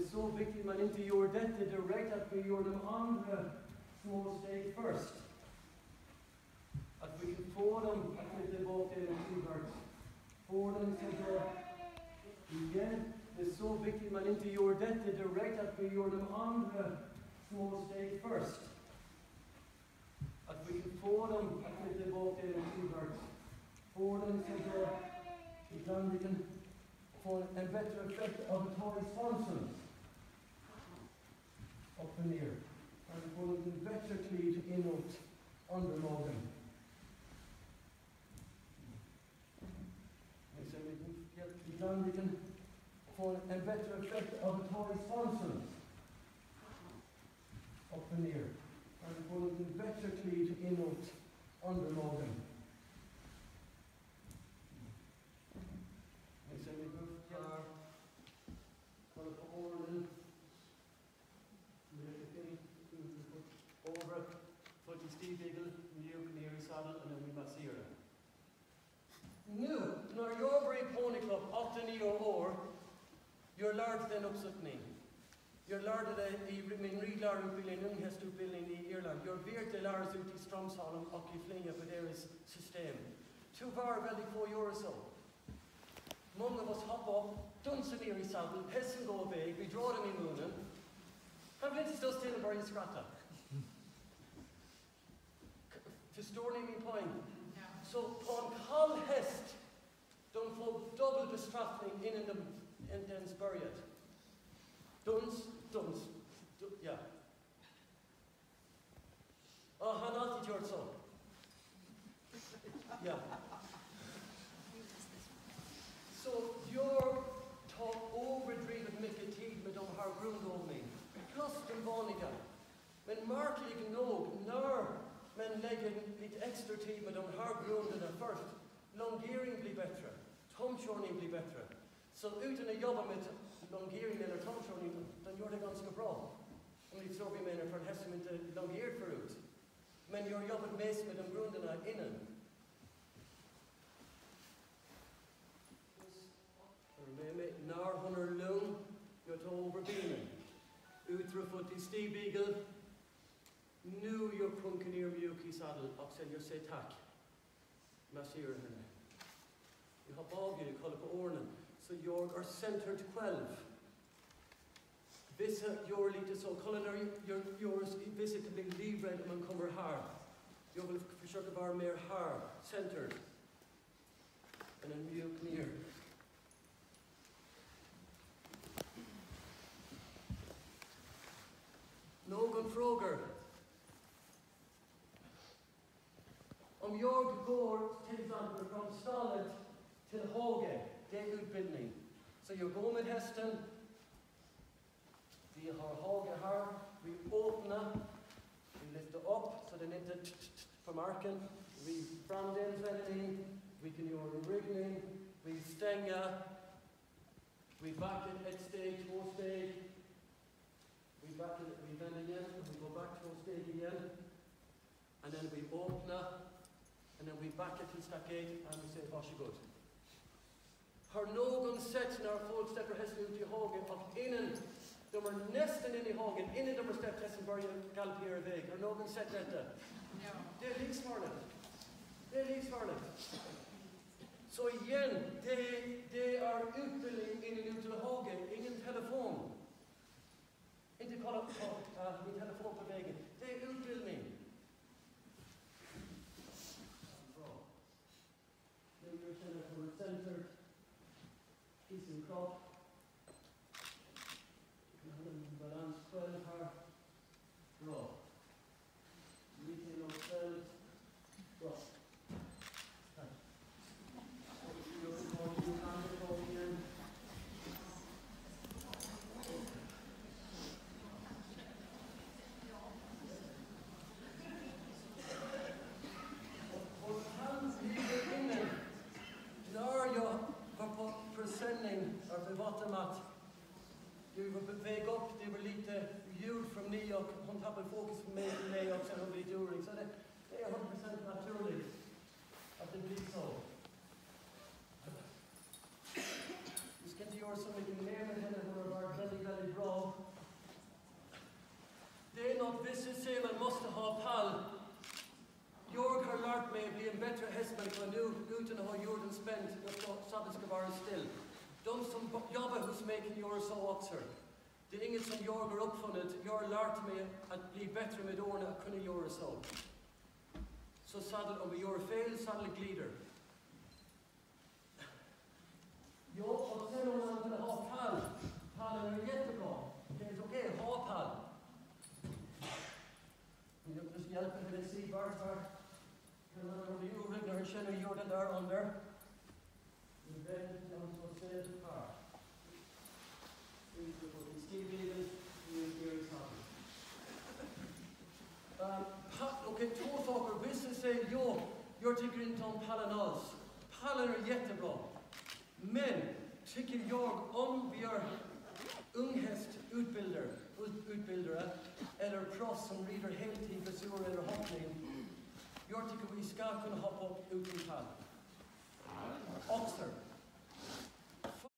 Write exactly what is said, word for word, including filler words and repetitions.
så viktigt man inte gör detta direkt, att vi gör de andra små steg först. Att vi kan få dem att flytta bort till en få dem tillbaka igen. Det är så viktigt man inte gör detta direkt, att vi gör de andra små steg först. Att vi kan få dem att flytta bort till en få dem tillbaka. Ibland vi kan få en bättre effekt av att ta responsen upp och ner. Att vi får en bättre kliv inåt under magen. Ibland vi kan få en bättre effekt av att ta responsen upp och ner. Att vi får en bättre kliv inåt under magen. Kolla på åren. Over, foot i stigvigel, mjuk ner i sadeln och nu vi masserar. Nu, när jag var i Ponyclub, åtta nio år, jag lärde den uppsättning. Jag lärde det i min ridlärarutbildning, unghästutbildning i Irland. Jag vet läras ut i Strömsholm och i Flinga på deras system. Tyvärr väldigt få gör så. Många av oss hoppar upp, dunsar ner i sadeln, hästen går iväg, vi drar den i munnen. Han vill inte stå still och börja skratta. Förstår ni min poäng? Ja. Så på en kall häst, de får dubbel bestraffning innan de inte ens börjat. Duns, duns, duns, ja. Och han har alltid gjort så. Ja. Så jag tar överdrivet mycket tid med de här grundövningarna. Plus de vanliga. Men märkligt nog, när man lägger lite extra tid med de här grunderna först, longering blir bättre, tomkörning blir bättre. Så utan att jobba med longering eller tomkörning, den gör det ganska bra. Om ni förstår vad jag menar, för en häst som inte longerat förut. Men jag har jobbat mest med de grunderna innan. När hon är lugn, jag tar över benen. Yttre fot i stigbygel. Nu jag sjunker ner mjuk i sadeln och sen jag säger tack. Masserar henne. Jag har bagen, jag kollar på öronen. Så jag är centered själv. Vissa gör lite så. Kolla när jag gör, vissa kan bli livrädda om man kommer här. Jag vill försöka vara mer här, centered. Och en mjuk ner. Någon frågar. Om jag går till exempel från stallet till höger, det är utbildning. Så jag går med hästen. Vi har höger här. Vi öppnar. Vi lyfter upp så den inte på marken. Vi framdelsvändning. Vi kan göra en ryggning. Vi stänger. Vi backar ett steg, två steg. Vi backar, vi vänder igen, vi går back två steg igen. Och sen vi öppnar. Och sen vi backar till staket och vi säger varsågod. Har någon sett när folk släpper hästen ut i hagen och innan de är nästan in i hagen, innan de har släppt hästen börjar galoppera iväg? Har någon sett detta? Ja. Det är livsfarligt. Det är livsfarligt. Så igen, det, det är utbildning innan ut till hagen, ingen telefon. Inte kolla på uh, min telefon på vägen. Det är utbildning. Bra. Nu jag känner att jag är centered i sin kropp. Jag har en balans själv här. Bra. Lite inåt själv. Bra. Tack. Jag har din andra igen. Du var på väg upp, det var lite ljud från mig och hon tappade fokus från mig till mig och sen hon blev durig. Så det, det är hundra procent naturligt att det blir så. Vi ska inte göra så mycket mer med henne, hon har varit väldigt, väldigt bra. example, when you ut and how you're and spent the Shabbos Gabar still. Done some jobba who's making yours so oxer. The English and Yorger up from it, your lart me at be better med orna kunna your so. So saddle over your fail, saddle glider. Jo, och sen om man vill ha pall, pallen är jättebra. Det är okej, ha pall. Men jag just hjälper med det si vart var. Kan man ha det ju när känner ju den där under. Det är väldigt långt så ser det här. Vi ska få det skrivet i er sammen. Okej, två saker. Vissa säger, jo, jag tycker inte om pallen alls. Pallen är jättebra. Men tycker jag om vi är unghästutbildare utbildare, eller proffs som rider heltid, dressyr eller hoppning, jag tycker vi ska kunna hoppa upp utan pall. Oxer.